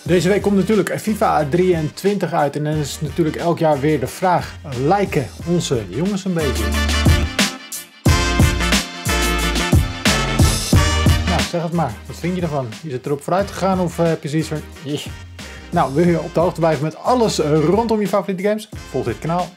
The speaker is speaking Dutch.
Deze week komt natuurlijk FIFA 23 uit en dan is natuurlijk elk jaar weer de vraag: lijken onze jongens een beetje? Nou, zeg het maar. Wat vind je ervan? Is het erop vooruit gegaan of heb je zoiets van... Yeah. Nou, wil je op de hoogte blijven met alles rondom je favoriete games? Volg dit kanaal.